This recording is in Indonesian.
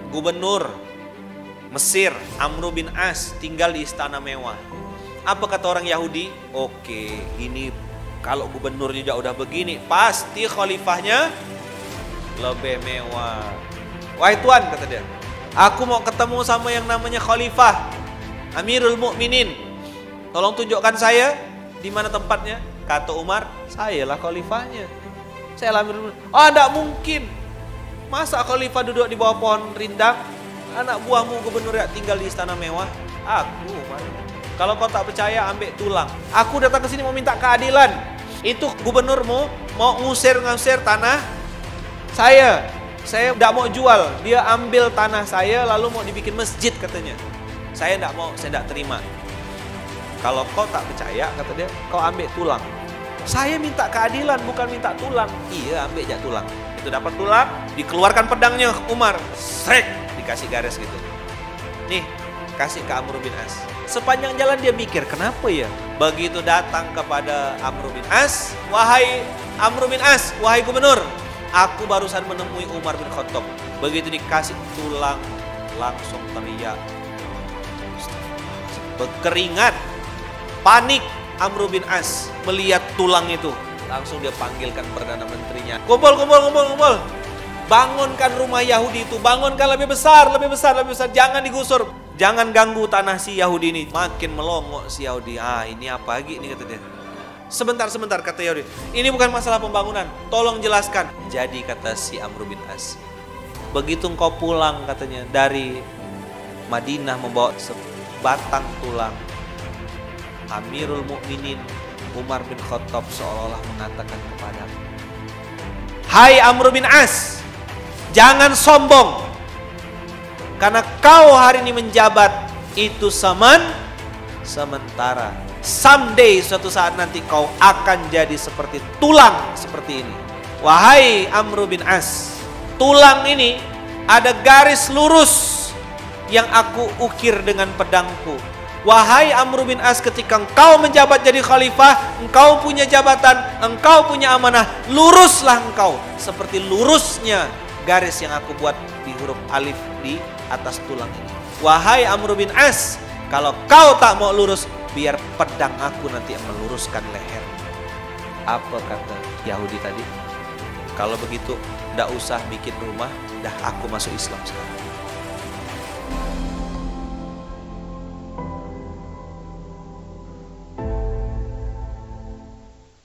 gubernur Mesir, Amr bin As, tinggal di istana mewah. Apa kata orang Yahudi? Oke, ini kalau gubernurnya udah begini, pasti khalifahnya lebih mewah. Wahai Tuan, kata dia, aku mau ketemu sama yang namanya khalifah, Amirul Mukminin. Tolong tunjukkan saya di mana tempatnya. Kata Umar, sayalah khalifahnya. Saya Amirul Mukminin. Oh, tidak mungkin. Masa khalifah duduk di bawah pohon rindang? Anak buahmu gubernur yang tinggal di istana mewah? Aku, Umar. Kalau kau tak percaya, ambil tulang. Aku datang ke sini mau minta keadilan. Itu gubernurmu mau ngusir tanah saya. Saya tidak mau jual. Dia ambil tanah saya lalu mau dibikin masjid katanya. Saya tidak mau, saya tidak terima. Kalau kau tak percaya, kata dia, kau ambil tulang. Saya minta keadilan, bukan minta tulang. Iya, ambil aja tulang. Itu dapat tulang, dikeluarkan pedangnya Umar. Srek, dikasih garis gitu. Nih, kasih ke Amr bin As. Sepanjang jalan dia mikir, kenapa ya? Begitu datang kepada Amr bin As, wahai Amr bin As, wahai gubernur, aku barusan menemui Umar bin Khattab. Begitu dikasih tulang, langsung teriak, berkeringat, panik. Amr bin As melihat tulang itu, langsung dia panggilkan Perdana Menterinya. Kumpul. Bangunkan rumah Yahudi itu, bangunkan lebih besar. Jangan digusur, jangan ganggu tanah si Yahudi ini. Makin melongok si Yahudi. Ini apa lagi ini, kata dia. Sebentar, kata Yahudi. Ini bukan masalah pembangunan, tolong jelaskan. Jadi kata si Amr bin As, begitu engkau pulang katanya dari Madinah membawa sebatang tulang, Amirul Mukminin Umar bin Khattab seolah-olah mengatakan kepadamu, hai Amr bin As, jangan sombong, karena kau hari ini menjabat itu sementara. Someday, suatu saat nanti kau akan jadi seperti tulang seperti ini. Wahai Amr bin As, tulang ini ada garis lurus yang aku ukir dengan pedangku. Wahai Amr bin As, ketika engkau menjabat jadi khalifah, engkau punya jabatan, engkau punya amanah, luruslah engkau seperti lurusnya garis yang aku buat di huruf alif di atas tulang ini. Wahai Amr bin As, kalau kau tak mau lurus, biar pedang aku nanti yang meluruskan leher. Apa kata Yahudi tadi? Kalau begitu, tidak usah bikin rumah, dah aku masuk Islam sekarang.